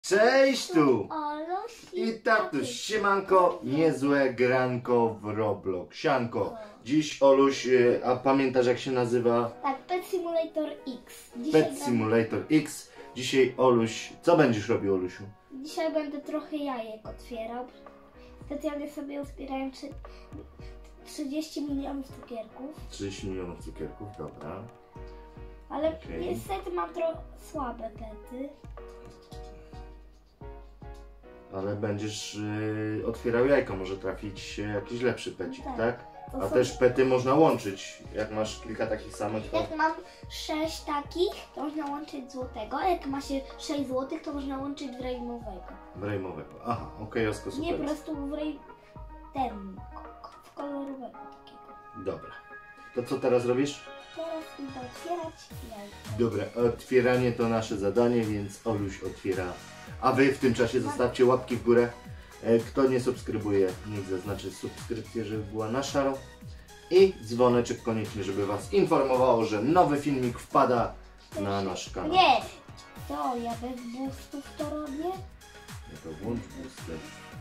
Cześć tu! Oluś I tatuś, siemanko, niezłe granko w Roblox. Sianko, dziś Oluś, a pamiętasz jak się nazywa? Tak, Pet Simulator X. Pet Simulator X. Dzisiaj Oluś, co będziesz robił, Olusiu? Dzisiaj będę trochę jajek otwierał. Specjalnie sobie otwierałem 30 milionów cukierków. 30 milionów cukierków, dobra. Ale Okej. niestety mam trochę słabe pety. Ale będziesz otwierał jajko, może trafić się jakiś lepszy pecik, Tak. tak? To A są- też pety można łączyć. Jak masz kilka takich samych, to Jak mam 6 takich, to można łączyć złotego, a jak ma się 6 złotych, to można łączyć w rejmowego. brejmowego. Aha, okej, Osko, Nie po super. prostu w kolorowego takiego. Dobra. To co teraz robisz? Teraz idę otwierać jajka. Dobra, otwieranie to nasze zadanie, więc Oluś otwiera. A wy w tym czasie zostawcie łapki w górę. Kto nie subskrybuje, niech zaznaczy subskrypcję, żeby była na szaro. I dzwoneczek koniecznie, żeby was informowało, że nowy filmik wpada na nasz kanał. Nie! To ja bez boostów to robię? No to włącz boosty.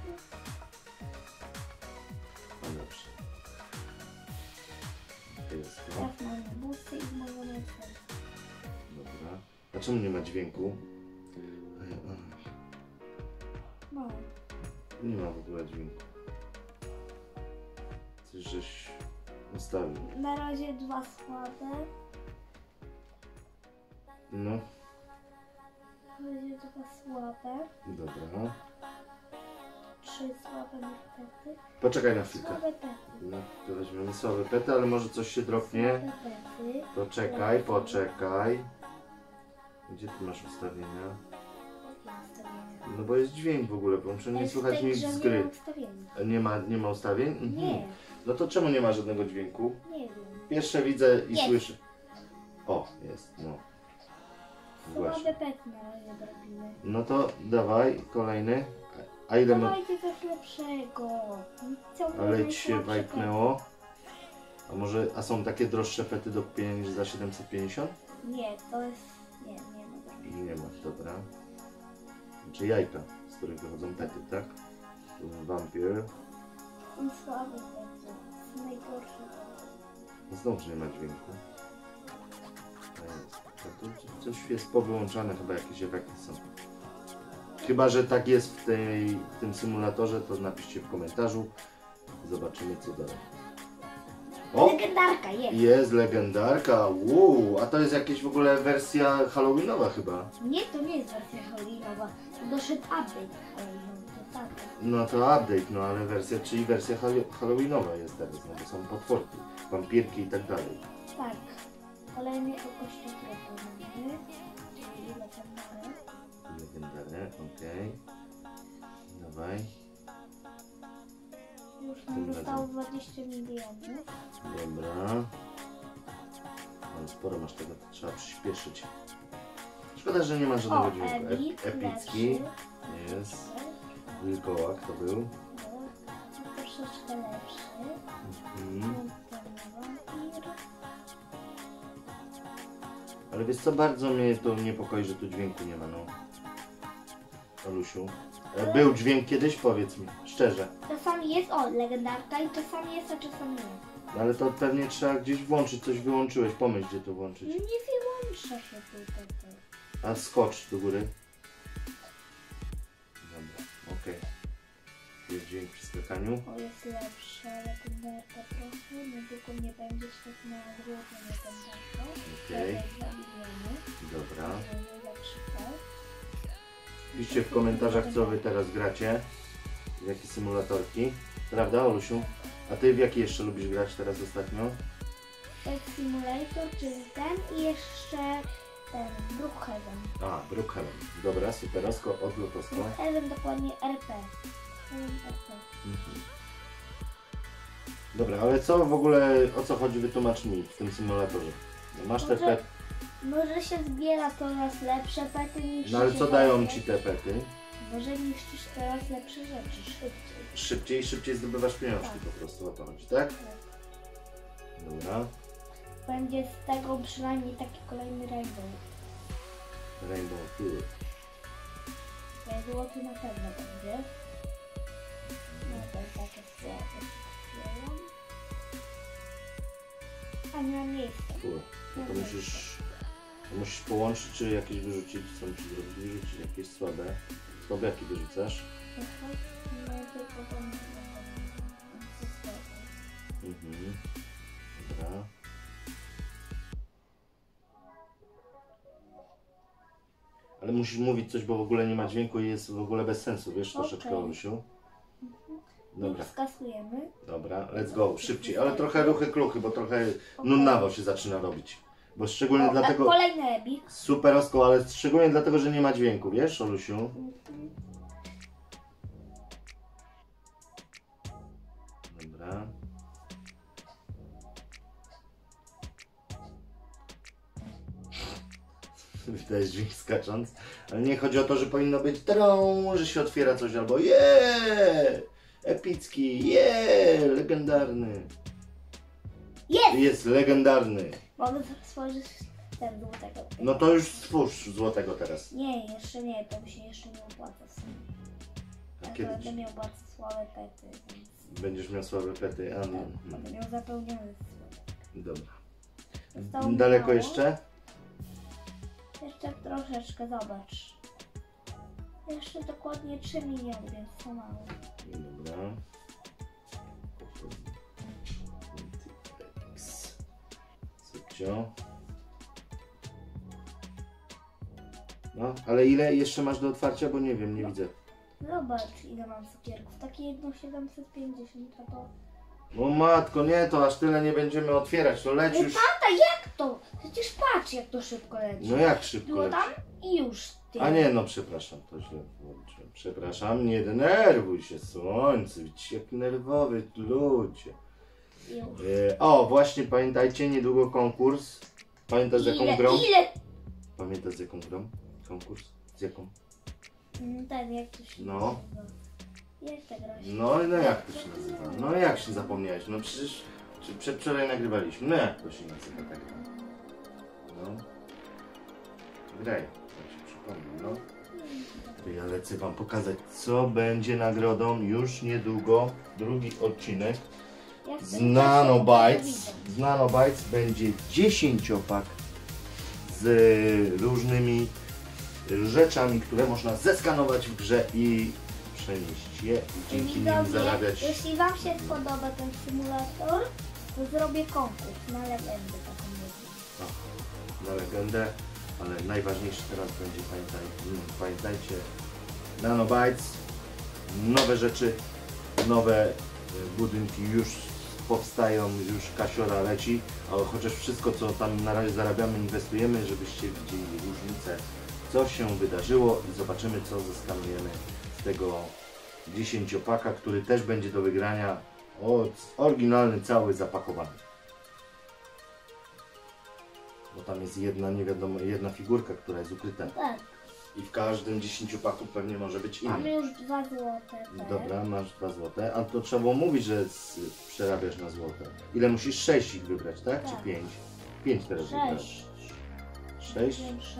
No dobrze. To jest to. Teraz mam boosty i mogę otworzyć. Dobra. A czemu nie ma dźwięku? No. Nie ma w ogóle dźwięku. Coś żeś ustawił. Na razie 2 słabe. No, Na razie 2 słabe. dobra. 3 słabe niestety. Poczekaj na chwilkę. Słabe pety. No, to weźmiemy słabe pety, ale może coś się dropnie. Słabe pety. Poczekaj, poczekaj. Gdzie ty masz ustawienia? No bo jest dźwięk w ogóle, bo nie słychać nic z gry. Nie ma ustawień? Mhm. Nie, No to czemu nie ma żadnego dźwięku? nie wiem. Pierwsze widzę i Jest. słyszę. O, jest, no. Właśnie. Słabe pety na razie robimy. No to dawaj, kolejny. A ile ma... Dawajcie coś lepszego. Ale ci się wajknęło. A są takie droższe pety do kupienia niż za 750? Nie, to jest... Nie ma. Nie ma, dobra. Znaczy jajka, z których wychodzą pety, tak? Wampir. On słaby pety. Jest najgorszy. Znowu nie ma dźwięku. A tu coś jest powyłączane, chyba jakieś efekty są. Chyba że tak jest w tym symulatorze, to napiszcie w komentarzu. Zobaczymy co dalej. O! Legendarka jest. Jest legendarka, a to jest jakaś w ogóle wersja halloweenowa chyba. Nie, to nie jest wersja halloweenowa. Doszedł update halloweenowy, to tak. No to update, no ale czyli wersja halloweenowa jest teraz, no bo są potworki, wampirki i tak dalej. Tak. Kolejny okościotropy mamy. Czyli legendarę. Legendarne, okej. Dawaj, Już nam zostało 20 milionów. dobra. Ale sporo masz tego, to trzeba przyspieszyć. Szkoda, że nie ma żadnego O, dźwięku. Epicki. Jest. Wilkołak to był. Troszeczkę lepszy. Mhm. Wampir. Ale wiesz co, bardzo mnie to niepokoi, że tu dźwięku nie ma, no. Olusiu. Był dźwięk kiedyś? Powiedz mi, szczerze. Czasami jest, legendarka i czasami jest, a czasami nie. Ale to pewnie trzeba gdzieś włączyć, coś wyłączyłeś, pomyśl gdzie to włączyć. Nie wyłącza się tutaj. A skocz do góry. Dobra, okej. Jest dźwięk przy skakaniu. O, jest lepsza legendarka trochę. Niedługo nie będzie tak na złotą legendarką. Okej. Zabijemy. Dobra. Lepszy pet. Piszcie w komentarzach co wy teraz gracie. W jakie symulatorki. Prawda, Olusiu? A ty w jaki jeszcze lubisz grać teraz ostatnio? Pet Simulator, czyli ten i jeszcze ten Brookhaven. A, Brookhaven. Dobra, super, odlot Osko. Brookhaven dokładnie RP. RP. Mhm. Dobra, ale co w ogóle, o co chodzi, wytłumacz mi w tym symulatorze. Masz te pety, Może się zbiera coraz lepsze pety niż no ale co dają ci te pety? Może niszczysz coraz lepsze rzeczy, szybciej. Szybciej zdobywasz pieniążki po prostu, o to chodzi, tak? Dobra. Będzie z tego przynajmniej taki kolejny rainbow. Rainbow Tour. Okej, złoty na pewno będzie. No to takie słowo. A nie mam miejsca. No to musisz połączyć, czy jakieś wyrzucić, co musisz zrobić? Wyrzucić jakieś słabe. Słabe jakie wyrzucasz? No tylko tam. Dobra. Ale musisz mówić coś, bo w ogóle nie ma dźwięku i jest w ogóle bez sensu, wiesz, troszeczkę, Olusiu. Dobra. Skasujemy. Dobra, let's go, szybciej, ale trochę ruchy kluchy, bo trochę nudnawo się zaczyna robić. Bo szczególnie dlatego... Kolejny ebik. Super osko, ale szczególnie dlatego, że nie ma dźwięku, wiesz, Olusiu? Dobra. Wydajesz dźwięk skacząc, ale nie chodzi o to, że powinno być trą, że się otwiera coś albo epicki, legendarny. Jest legendarny. Mogę stworzyć ten złotego. No to już stwórz złotego teraz. Nie, jeszcze nie, to mi się jeszcze nie opłaca. Ja Kiedy będę miał bardzo słabe pety, więc... będziesz miał słabe pety, a nie. Będę miał zapełniony Dobra. Zostało mi Daleko mało. jeszcze? Jeszcze troszeczkę, zobacz. Jeszcze dokładnie 3 miliony, więc to mało. Dobra. Subcio. No, ale ile jeszcze masz do otwarcia, bo nie wiem, nie widzę. Zobacz, ile mam cukierków. Takie jedno 750, a to... No matko, nie, to aż tyle nie będziemy otwierać, to leć już. Tata, jak to? Przecież patrz, jak to szybko leci. No jak szybko Było leci. tam i już. Ty. A nie, no przepraszam, to źle włączyłem. Przepraszam, nie denerwuj się, słońce, widzicie, jak nerwowy ludzie. Już. O, właśnie pamiętajcie, niedługo konkurs. Pamiętasz z jaką grą? Ile? Pamiętasz z jaką grą? Konkurs? Z jaką? Ten, jak to się No. nazywa? Jak ta gra się No jak to się nazywa? No jak się zapomniałeś? No przecież przedwczoraj nagrywaliśmy. No jak to się nazywa tak? No. Graj, tak się przypomnę, no. To ja lecę wam pokazać, co będzie nagrodą już niedługo. Drugi odcinek Jak z to nie Nanobytes. widać. Z Nanobytes będzie 10-pak z różnymi rzeczami, które można zeskanować w grze i przenieść je i dzięki nim Widzowie, zarabiać. jeśli wam się spodoba ten symulator, to zrobię konkurs na legendę taką jedną. Na legendę, ale najważniejsze teraz będzie, pamiętajcie, Nanobytes, nowe rzeczy, nowe budynki już powstają, już kasiora leci, ale chociaż wszystko, co tam na razie zarabiamy, inwestujemy, żebyście widzieli różnicę, co się wydarzyło i zobaczymy, co zeskanujemy z tego 10-paka, który też będzie do wygrania, oryginalny, cały zapakowany. Bo tam jest jedna, nie wiadomo, jedna figurka, która jest ukryta. Tak, I w każdym 10-paku pewnie może być inny. mamy już 2 złote. Tak. Dobra, masz 2 złote. A to trzeba było mówić, że przerabiasz na złote. Ile musisz? 6 ich wybrać, tak? Tak. Czy 5? 5 teraz wybrać. 6. 6? 6.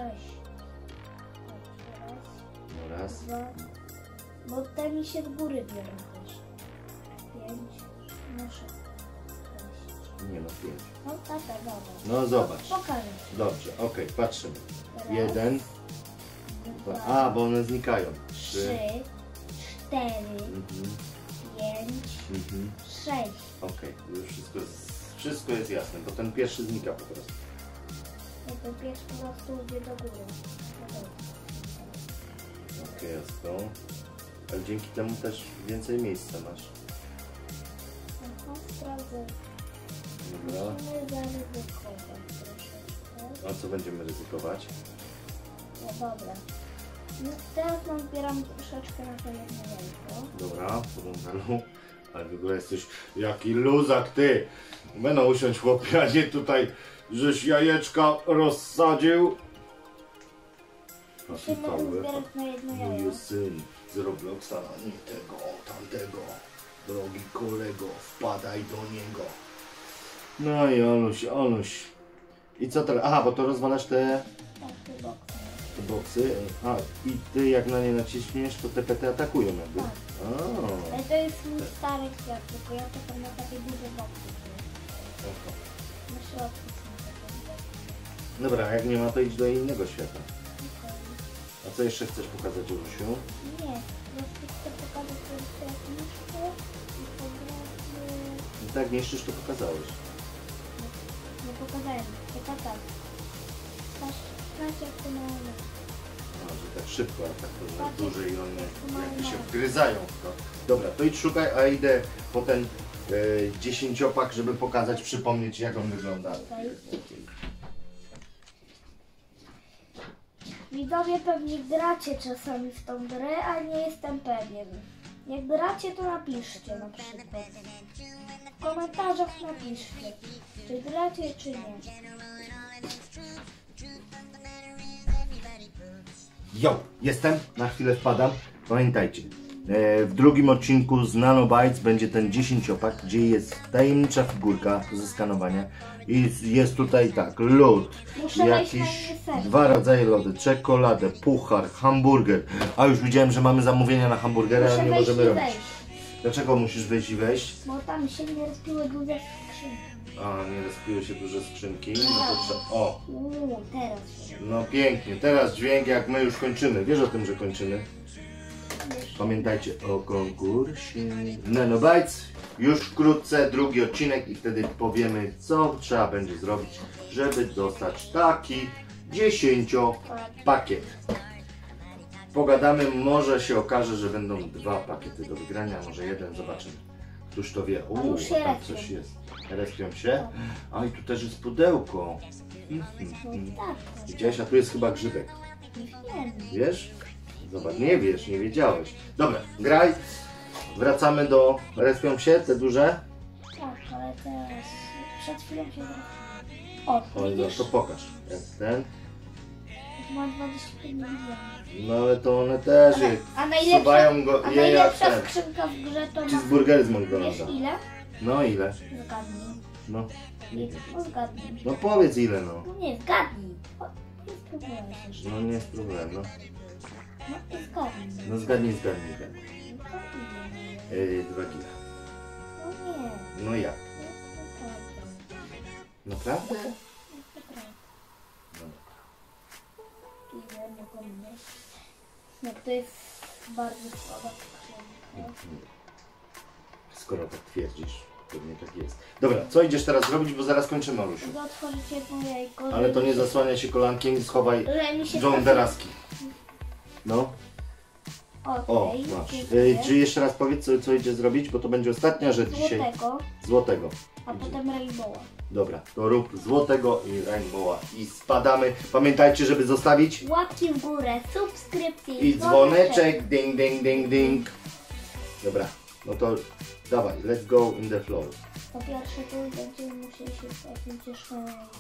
No raz. 2. Bo te mi się z góry biorą też. 5. No 6. Nie no, 5. No tata, dobra. No zobacz. Pokażę. Dobrze, okej, patrzymy. Teraz 1. 2, A, bo one znikają. 3, 4, Mhm, 5, mhm. 6. Okej, już wszystko jest jasne, bo ten pierwszy znika po prostu. Ja ten pierwszy po prostu idzie do góry. Okej, jest to. Ale dzięki temu też więcej miejsca masz. Aha, sprawdzę. Dobra. Musimy zaryzykować troszeczkę. A co będziemy ryzykować? No dobra. No teraz mam zbieram troszeczkę na to jedno jajko. Dobra, porąbalu. Ale w ogóle jesteś jaki luzak ty. Będę usiąść chłopie, a nie tutaj, żeś jajeczka rozsadził. Musimy zbierać na jedno jajko. Mój syn z Robloxa, nie tego, tamtego. Drogi kolego, wpadaj do niego. No i Oluś. I co teraz? Aha, bo to rozwalasz te Tak, te boksy. te boksy. A, i ty jak na nie naciśniesz, to te pety atakują jakby. Tak. A. Ale to jest mój stary kwiat, tylko ja czekam na takie duże boksy. Oho. Na środku są takie boksy. Dobra, a jak nie ma, to idź do innego świata. Okej. A co jeszcze chcesz pokazać, Olusiu? Nie, po prostu chcę pokazać ten kwiatniczkę i pograć... I tak niszczysz, to pokazałeś. Nie pokazałem, tylko tak. Patrz jak to mało. A, że tak szybko, a tak to na Patrz, duże i one jak to jakby się mało. wgryzają w to. Dobra, to idź szukaj, a idę po ten 10-opak, żeby pokazać, przypomnieć jak on wygląda. Okej. Widzowie pewnie gracie czasami w tą grę, a nie jestem pewien. Jak gracie, to napiszcie na przykład. W komentarzach napiszcie, czy gracie, czy nie. Jo, jestem, na chwilę wpadam. Pamiętajcie, w drugim odcinku z Nanobytes będzie ten 10-opak, gdzie jest tajemnicza figurka do zeskanowania. I jest tutaj tak, lód, Muszę wejść na jakieś inny serwer. 2 rodzaje lody, czekoladę, puchar, hamburger. A już widziałem, że mamy zamówienia na hamburgera, a Muszę nie wejść możemy i robić. wejść, Dlaczego musisz wejść i wejść? bo tam się nie rozpiły duże skrzynki. A, nie rozpiły się duże skrzynki. No to trzeba... O, Teraz się. no pięknie. Teraz dźwięk jak my już kończymy. Wiesz o tym, że kończymy? Pamiętajcie o konkursie Nanobytes. Już wkrótce drugi odcinek i wtedy powiemy, co trzeba będzie zrobić, żeby dostać taki 10-pakiet. Pogadamy, może się okaże, że będą 2 pakiety do wygrania, może jeden, zobaczymy. Któż to wie? A już się Tam respią. coś jest. Respią się? A i tu też jest pudełko. No tak, Widziałeś, a tu jest chyba grzybek. wiem. Wiesz? Zobacz, nie wiesz, nie wiedziałeś. Dobra, graj. Wracamy do... Respią się te duże? Tak, ale teraz przed chwilą się zrobiło. O, Oj, no widzisz? to pokaż. Jak ten. Ma 25 milionów. No ale to one też A wsuwają go a je jak najlepsza ten. skrzynka w grze to ma... Cheeseburgery z Wiesz McDonalda. ile? No ile? Zgadnij. No. No zgadnij. No powiedz ile no. No nie, zgadnij. O, nie spróbowałeś jeszcze. No nie spróbowałem, no. No i zgadnij. No zgadnij. No to ile? 2 kg. No nie. No jak? No Naprawdę? naprawdę. No. Ile nie powinien. No to jest bardzo słaba skrzynka. Skoro tak twierdzisz, pewnie tak jest. Dobra, co idziesz teraz zrobić, bo zaraz kończymy, Olusiu. Wy otworzycie moje jajko. Ale to nie zasłania się kolankiem i schowaj Że mi się John Deraski. No, o, Okej, masz. dziękuję. Czy jeszcze raz powiedz, co idzie zrobić, bo to będzie ostatnia rzecz dzisiaj. Złotego, Złotego. a potem rainbowa. Dobra, to rób złotego i rainbowa i spadamy. Pamiętajcie, żeby zostawić Łapki w górę, subskrypcje i dzwoneczek, ding, ding, ding, ding. Dobra, no to dawaj, let's go in the flow. Po pierwsze to będziemy musieli się jakimś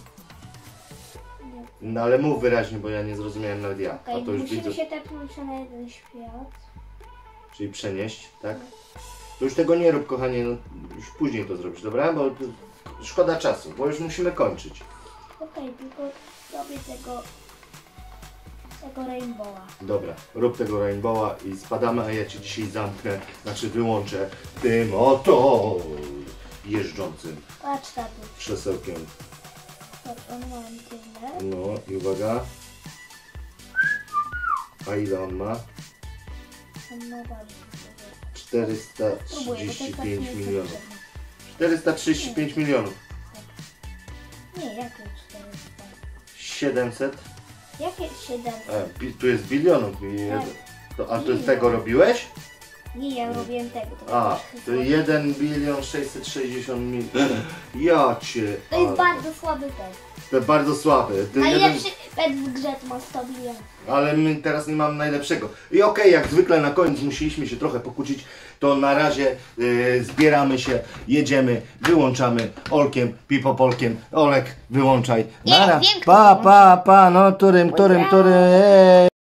nie. No ale mów wyraźnie, bo ja nie zrozumiałem nawet ja. Okej, A to już musimy widzę, się tepnąć na jeden świat. czyli przenieść, tak? To już tego nie rób, kochanie, no już później to zrobisz, dobra? Bo szkoda czasu, bo już musimy kończyć. Okej, tylko robię tego rainbowa. Dobra, rób tego rainbowa i spadamy, a ja Cię dzisiaj zamknę, znaczy wyłączę tym oto jeżdżącym Patrz tatu, krzesełkiem. patrz, on ma tyle. No i uwaga. A ile on ma? On ma bardzo. Spróbuję, bo to jest 435 tak milionów. niepotrzebne. 435 milionów. Nie, jakie 400? 700. Jakie 700? Tu jest bilionów. A ty z tego robiłeś? Nie, ja robiłem tego. To A, jest to 1 bilion 660 milionów. Ja cię. To jest ale- bardzo słaby test. To jest bardzo słaby. Ty Najlepszy pet w grze to ma 100 milionów. Ale my teraz nie mamy najlepszego. I okej, jak zwykle na koniec musieliśmy się trochę pokłócić, to na razie zbieramy się, jedziemy, wyłączamy Olkiem, Pipopolkiem. Olek, wyłączaj. Nie, Nara. wiem, kto Pa, wyłącza. pa, no turym.